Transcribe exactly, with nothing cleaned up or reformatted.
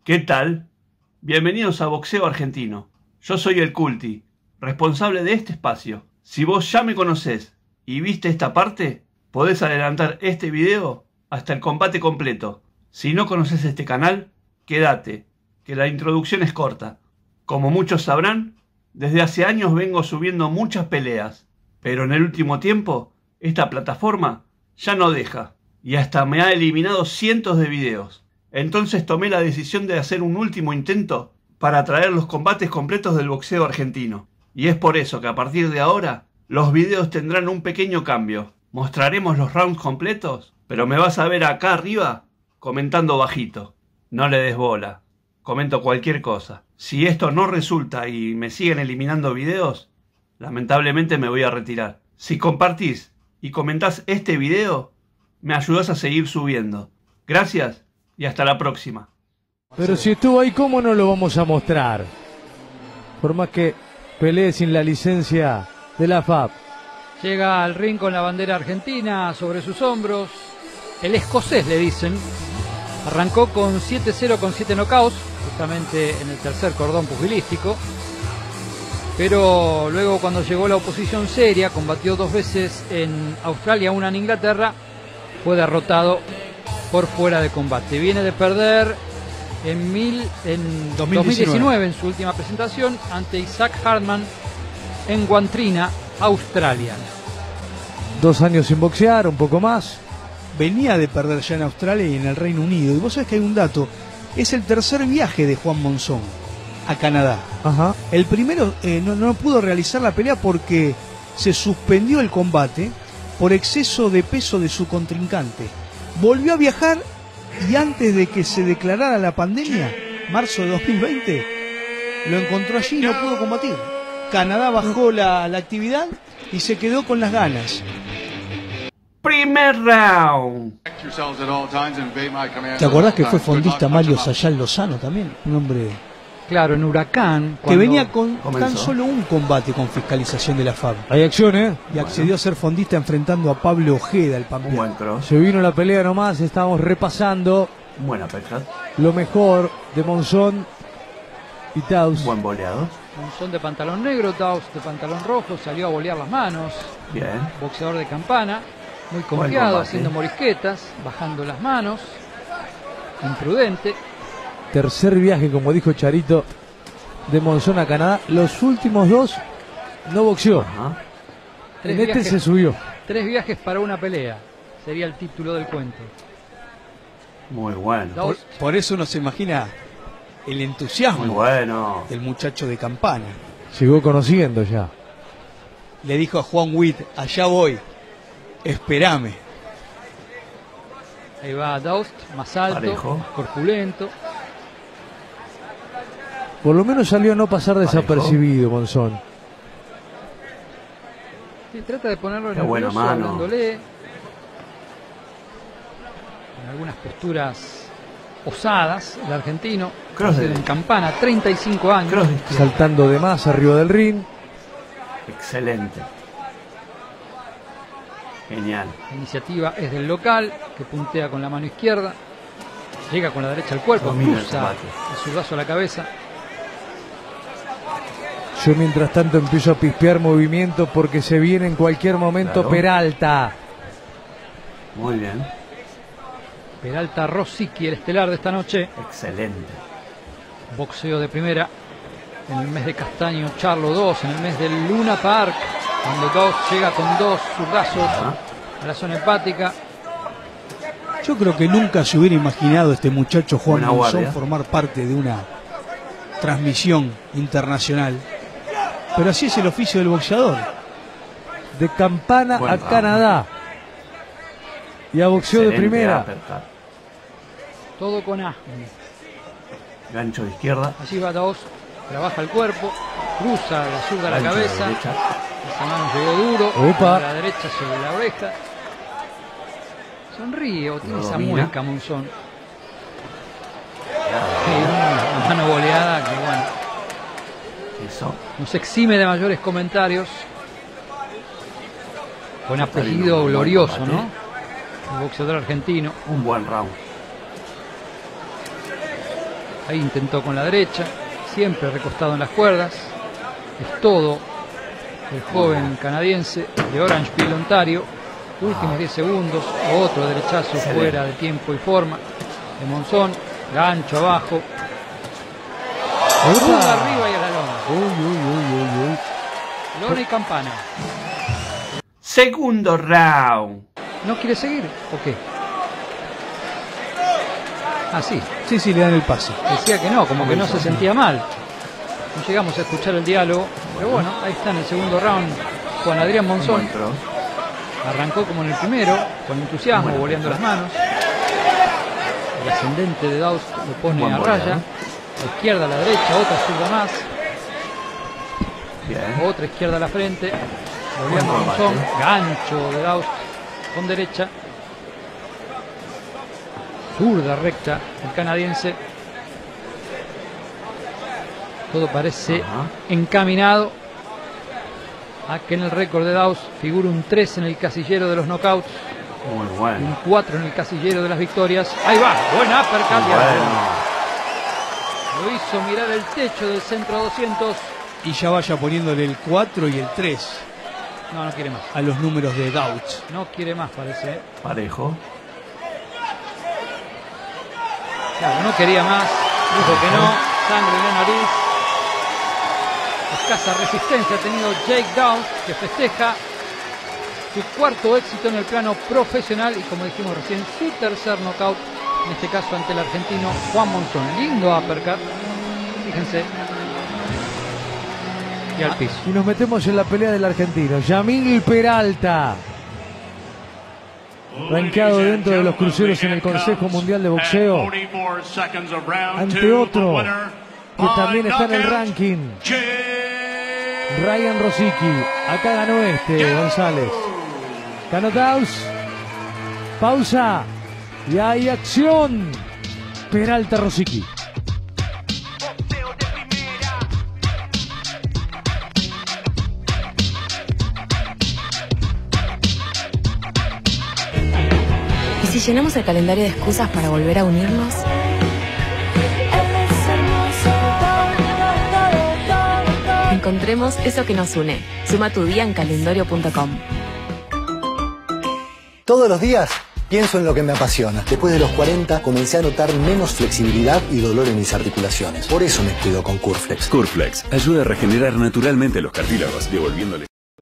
¿Qué tal? Bienvenidos a Boxeo Argentino. Yo soy el Culti, responsable de este espacio. Si vos ya me conocés y viste esta parte, podés adelantar este video hasta el combate completo. Si no conoces este canal, quédate, que la introducción es corta. Como muchos sabrán, desde hace años vengo subiendo muchas peleas, pero en el último tiempo, esta plataforma ya no deja, y hasta me ha eliminado cientos de videos. Entonces tomé la decisión de hacer un último intento para traer los combates completos del boxeo argentino. Y es por eso que a partir de ahora, los videos tendrán un pequeño cambio. Mostraremos los rounds completos, pero me vas a ver acá arriba comentando bajito. No le des bola, comento cualquier cosa. Si esto no resulta y me siguen eliminando videos, lamentablemente me voy a retirar. Si compartís y comentás este video, me ayudás a seguir subiendo. Gracias y hasta la próxima. Pero si estuvo ahí, ¿cómo no lo vamos a mostrar? Por más que pelee sin la licencia de la F A B. Llega al ring con la bandera argentina sobre sus hombros. El escocés, le dicen. Arrancó con siete cero con siete knockouts, justamente en el tercer cordón pugilístico. Pero luego, cuando llegó la oposición seria, combatió dos veces en Australia, una en Inglaterra, fue derrotado por fuera de combate. Viene de perder en, mil, en dos mil diecinueve. dos mil diecinueve en su última presentación ante Isaac Hartman en Guantrina, Australia. Dos años sin boxear, un poco más. Venía de perder ya en Australia y en el Reino Unido. Y vos sabés que hay un dato. Es el tercer viaje de Juan Monzón a Canadá. Ajá. El primero eh, no, no pudo realizar la pelea porque se suspendió el combate por exceso de peso de su contrincante. Volvió a viajar y antes de que se declarara la pandemia, marzo de dos mil veinte, lo encontró allí y no pudo combatir. Canadá bajó la, la actividad y se quedó con las ganas. Primer round. ¿Te acordás que fue fondista Mario Sayal Lozano también? Un hombre Claro, en Huracán. que venía con comenzó. tan solo un combate con fiscalización de la F A B. Hay acción, ¿eh? Y accedió a ser fondista enfrentando a Pablo Ojeda, el Un pampeano. buen cross. Se vino la pelea nomás, estábamos repasando Buena pesca. lo mejor de Monzón y Taus. Buen boleado. Monzón de pantalón negro, Taus de pantalón rojo, salió a bolear las manos. Bien. Boxeador de campana, muy Buen confiado, combate. haciendo morisquetas, bajando las manos. Imprudente. Tercer viaje, como dijo Charito, de Monzón a Canadá. Los últimos dos no boxeó. Ajá. Tres En este viajes, se subió. tres viajes para una pelea. Sería el título del cuento. Muy bueno. Dos. Por, por eso uno se imagina el entusiasmo Muy bueno. del muchacho de campana. Llegó conociendo ya. Le dijo a Juan Witt, allá voy, espérame. Ahí va Daust, más alto, Parejo. más corpulento. Por lo menos salió a no pasar Parejo. desapercibido, Monzón. Sí, trata de ponerlo Qué buena nervioso, mano. hablándole. En algunas posturas osadas, el argentino. Cross nacido de- en Campana, treinta y cinco años. Cross de izquierda. Saltando de más arriba del ring. Excelente. Genial. La iniciativa es del local, que puntea con la mano izquierda. Llega con la derecha al cuerpo, Domina el cruza combate. el zurdazo a la cabeza. Yo mientras tanto empiezo a pispear movimiento porque se viene en cualquier momento Claro. Peralta. Muy bien. Peralta Rosicky, el estelar de esta noche. Excelente. Boxeo de primera. En el mes de Castaño, Charlo dos. En el mes de Luna Park, cuando Daust llega con dos zurdazos Ajá. a la zona hepática. Yo creo que nunca se hubiera imaginado este muchacho Juan Buena Monzón guardia. formar parte de una transmisión internacional. Pero así es el oficio del boxeador. De Campana Buen a round. Canadá. Y a boxeo de Excelente primera. uppercut. Todo con A. Gancho de izquierda. Allí va Daust, trabaja el cuerpo, cruza la zurda a la Gancho de cabeza. derecha. Esa mano llegó duro. Opa. Con la derecha sobre la oreja. Sonríe o tiene Lo esa domina. mueca, Monzón. Sí, una mano boleada que, bueno, Eso. nos exime de mayores comentarios. Con Está bien, apellido un buen glorioso, combate. ¿no? El boxeador argentino. Un buen round. Ahí intentó con la derecha, siempre recostado en las cuerdas. Es todo el joven canadiense de Orangeville, Ontario. Últimos diez segundos, otro derechazo Excelente. fuera de tiempo y forma de Monzón. Gancho abajo. Zurda arriba y a la lona. Uy, uy, uy, uy, uy. Lona y campana. Segundo round. ¿No quiere seguir o qué? Ah, sí. Sí, sí, le dan el pase. Decía que no, como que no se sentía mal. No llegamos a escuchar el diálogo. Pero bueno, ahí está en el segundo round Juan Adrián Monzón. Encuentro. Arrancó como en el primero, con entusiasmo, Bueno, boleando las manos. El ascendente de Daust lo pone Buen a voleo. raya. A la izquierda, a la derecha, otra zurda más. Bien. Otra izquierda a la frente. Boleando Buen Monzón. combate. Gancho de Daust con derecha. Zurda recta el canadiense. Todo parece Ajá. encaminado a que en el récord de Daust figure un tres en el casillero de los knockouts, Muy un bueno. cuatro en el casillero de las victorias. Ahí va, buen uppercut. Muy bueno. Lo hizo mirar el techo del centro doscientos. Y ya vaya poniéndole el cuatro y el tres No, no quiere más. a los números de Dauch. No quiere más, parece. ¿eh? Parejo. Claro, no quería más. Dijo que no. Sangre en la nariz. Escasa resistencia ha tenido Jake Daust, que festeja su cuarto éxito en el plano profesional y, como dijimos recién, su tercer knockout, en este caso ante el argentino Juan Monzón. Lindo uppercut, fíjense. Y al piso. Y nos metemos en la pelea del argentino, Yamil Peralta. Rankeado dentro de los cruceros en el Consejo Mundial de Boxeo. Ante otro que también está en el ranking, Ryan Rosicky. Acá ganó este, González. Ganó Daust. Pausa. Y hay acción. Peralta Rosicky. ¿Y si llenamos el calendario de excusas para volver a unirnos? Encontremos eso que nos une. Suma tu día en calendario punto com. Todos los días pienso en lo que me apasiona. Después de los cuarenta comencé a notar menos flexibilidad y dolor en mis articulaciones. Por eso me cuido con Curflex. Curflex ayuda a regenerar naturalmente los cartílagos, devolviéndole